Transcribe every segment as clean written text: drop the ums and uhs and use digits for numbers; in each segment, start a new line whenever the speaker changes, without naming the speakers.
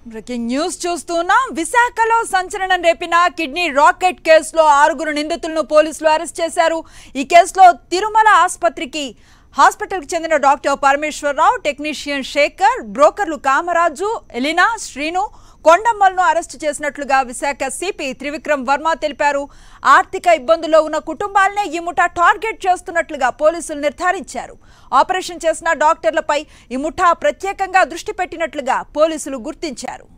Breaking news చూస్తున్నాం. విశాఖలో సంచలనం రేపిన కిడ్నీ రాకెట్ కేసులో 6 నిందితులను పోలీసులు అరెస్ట్ చేశారు. ఈ కేసులో తిరుమల హాస్పిటల్కి చెందిన డాక్టర్ పరమేశ్వరరావు, టెక్నీషియన్ శేఖర్, బ్రోకర్లు కామరాజు, ఎలినా, శ్రీను, కొండమ్మలను అరెస్టు చేసినట్లుగా విశాఖ సిపి త్రివిక్రమ్ వర్మ తెలిపారు. ఆర్థిక ఇబ్బందుల్లో ఉన్న కుటుంబాలనే ఈ ముఠా టార్గెట్ చేస్తున్నట్లుగా పోలీసులు నిర్ధారించారు. ఆపరేషన్ చేసిన డాక్టర్లపై ఈ ముఠా ప్రత్యేకంగా దృష్టి పెట్టినట్లుగా పోలీసులు గుర్తించారు.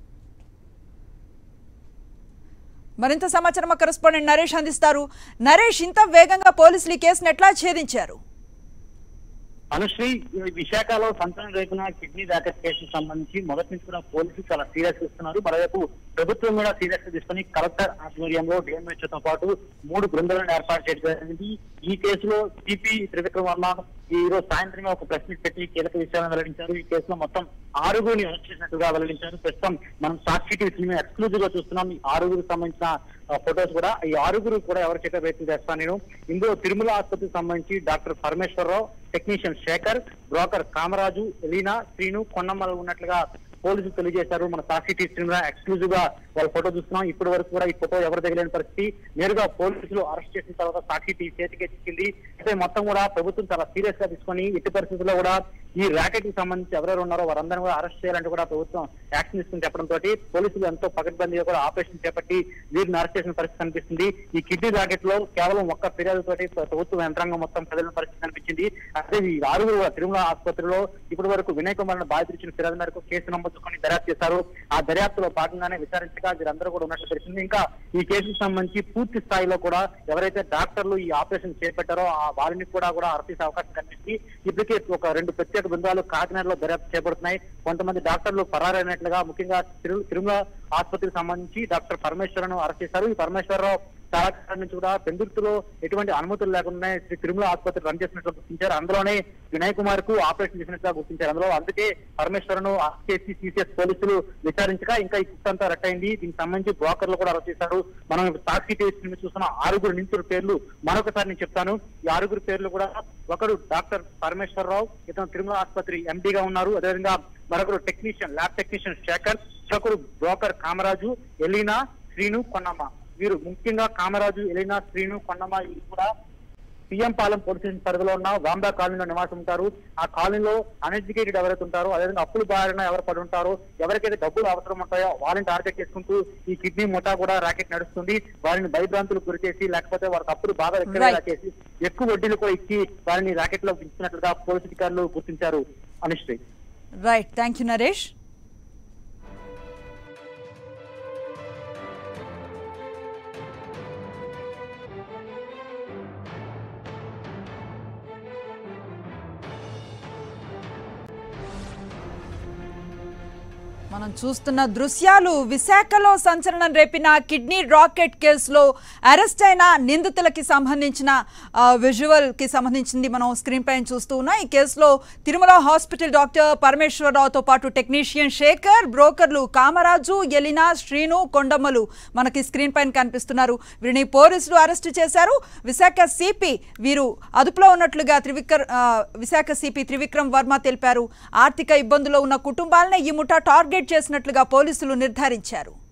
మరింత సమాచారం మా కరెస్పాండెంట్ నరేష్ అందిస్తారు. నరేష్, ఇంత వేగంగా పోలీసులు ఈ కేసును ఎట్లా ఛేదించారు?
అనుశ్రీ, విశాఖలో సంతానం రేపున కిడ్నీ రాకెట్ కేసుకు సంబంధించి మొదటి నుంచి కూడా పోలీసులు చాలా సీరియస్ ఇస్తున్నారు. మరోవైపు ప్రభుత్వం కూడా సీరియస్ గా తీసుకుని కలెక్టర్ ఆధ్వర్యంలో డిఎంహెచ్ఓతో పాటు 3 బృందాలను ఏర్పాటు చేయడం జరిగింది. ఈ కేసులో సిపి త్రివిక్రమ్ వర్మ ఈ రోజు సాయంత్రం ఒక ప్రెస్ మీట్ పెట్టి కీలక విషయాలను వెల్లడించారు. ఈ కేసులో మొత్తం 6 అరెస్ట్ చేసినట్టుగా వెల్లడించారు. ప్రస్తుతం మనం సాక్షి టీవీ సినిమా ఎక్స్క్లూజివ్ గా చూస్తున్నాం. ఈ 6 సంబంధించిన ఫొటోస్ కూడా ఈ 6 కూడా ఎవరు చెప్పే ప్రయత్నం చేస్తాను నేను. ఇందులో తిరుమల ఆసుపత్రికి సంబంధించి doctor Parameswararao, technician Sekhar, broker Kamaraju, Elina, Srinu, కొండమ్మలు ఉన్నట్లుగా పోలీసులు తెలియజేశారు. మన సాక్షి టీవీ సినిమా ఎక్స్క్లూజివ్ గా వాళ్ళ ఫోటో చూస్తున్నాం. ఇప్పటి వరకు కూడా ఈ ఫోటో ఎవరు తగిలేని పరిస్థితి. నేరుగా పోలీసులు అరెస్ట్ చేసిన తర్వాత సాక్షి టీవీ చేతికి చిక్కింది. అయితే మొత్తం కూడా ప్రభుత్వం చాలా సీరియస్ గా తీసుకొని ఎట్టి పరిస్థితుల్లో కూడా ఈ ర్యాకెట్ కి సంబంధించి ఎవరెవరు ఉన్నారో వారందరినీ కూడా అరెస్ట్ చేయాలంటే కూడా ప్రభుత్వం యాక్షన్ తీసుకుని చెప్పడంతో పోలీసులు ఎంతో పకడ్బందీగా కూడా ఆపరేషన్ చేపట్టి వీరిని అరెస్ట్ చేసిన పరిస్థితి కనిపిస్తుంది. ఈ కిడ్నీ ర్యాకెట్ లో కేవలం ఒక్క ఫిర్యాదుతోటి ప్రభుత్వం యంత్రాంగం మొత్తం కదిలిన పరిస్థితి కనిపించింది. అదే ఈ 6 తిరుమల ఆసుపత్రిలో ఇప్పటి వరకు వినయ్ కుమార్ బాధితులు ఇచ్చిన ఫిర్యాదు మేరకు కేసు నమోదుకొని దర్యాప్తు చేశారు. ఆ దర్యాప్తులో భాగంగానే విచారించగా వీరందరూ కూడా ఉన్నట్లు తెలిసింది. ఇంకా ఈ కేసుకు సంబంధించి పూర్తి స్థాయిలో కూడా ఎవరైతే డాక్టర్లు ఈ ఆపరేషన్ చేపట్టారో ఆ వారిని కూడా అరెస్ట్ చేసే అవకాశం కనిపిస్తుంది. ఇప్పటికే ఒక 2 ప్రత్యేక బృందాలు కాకినాడలో దర్యాప్తు చేపడుతున్నాయి. కొంతమంది డాక్టర్లు పరారైనట్లుగా ముఖ్యంగా తిరుమల ఆసుపత్రికి సంబంధించి డాక్టర్ పరమేశ్వరను అరెస్ట్ చేశారు. ఈ పరమేశ్వరరావు చాలా కాలం నుంచి కూడా పెందుర్తిలో ఎటువంటి అనుమతులు లేకుండా శ్రీ తిరుమల ఆసుపత్రి రన్ చేసినట్లు గుర్తించారు. అందులోనే వినయ్ కుమార్ కు ఆపరేషన్ చేసినట్టుగా గుర్తించారు. అందుకే పరమేశ్వరను అరెస్ట్ సిసిఎస్ పోలీసులు విచారించగా ఇంకా ఈ కుట్ట అంతా రట్టయింది. దీనికి సంబంధించి బ్రోకర్లు కూడా అరెస్ట్ చేశారు. మనం సాక్షి టీవీ చూస్తున్న 6 నిందితుల పేర్లు మరొకసారి నేను చెప్తాను. ఈ 6 పేర్లు కూడా ఒకడు డాక్టర్ పరమేశ్వరరావు, ఇతను తిరుమల ఆసుపత్రి ఎండీగా ఉన్నారు. అదేవిధంగా మరొకరు టెక్నీషియన్ ల్యాబ్ టెక్నీషియన్ శేఖర్, ఒకరు బ్రోకర్ కామరాజు, ఎలీనా, శ్రీను, కొండమ్మ. వీరు ముఖ్యంగా కామరాజు, ఎలీనా, శ్రీను, కొండమ్మ వీరు కూడా పిఎం పాలెం పోలీస్ స్టేషన్ పరిధిలో ఉన్న వాంబా కాలనీలో నివాసం ఉంటారు. ఆ కాలనీలో అన్ఎడ్యుకేటెడ్ ఎవరైతే ఉంటారో, అదేవిధంగా అప్పులు బారిన ఎవరు పడి ఉంటారో, ఎవరికైతే డబ్బులు అవసరం ఉంటాయో వాళ్ళని టార్గెట్ చేసుకుంటూ ఈ కిడ్నీ ముఠా కూడా ర్యాకెట్ నడుస్తుంది. వారిని భయభ్రాంతులు గురి చేసి లేకపోతే వారికి అప్పులు బాగా ఎక్కువ చేసి ఎక్కువ వడ్డీలు కూడా ఇచ్చి వారిని ర్యాకెట్ లో ఇచ్చినట్లుగా పోలీసు అధికారులు గుర్తించారు. Anusri.
Right, thank you Naresh. మనం చూస్తున్న దృశ్యాలు విశాఖలో సంచలనం రేపిన కిడ్నీ రాకెట్ కేసులో అరెస్ట్ అయిన నిందితులకి సంబంధించిన విజువల్ కి సంబంధించింది మనం స్క్రీన్ పైన చూస్తూ ఉన్నాం. ఈ కేసులో తిరుమల హాస్పిటల్ డాక్టర్ పరమేశ్వరరావుతో పాటు టెక్నీషియన్ శేఖర్, బ్రోకర్లు కామరాజు, ఎలినా, శ్రీను, కొండమ్మలు మనకి స్క్రీన్ పైన కనిపిస్తున్నారు. వీరిని పోలీసులు అరెస్టు చేశారు. విశాఖ సిపి వీరు అదుపులో ఉన్నట్లుగా విశాఖ సిపి త్రివిక్రమ్ వర్మ తెలిపారు. ఆర్థిక ఇబ్బందుల్లో ఉన్న కుటుంబాలనే ఈ ముఠా టార్గెట్ చేసినట్లుగా పోలీసులు నిర్ధారించారు.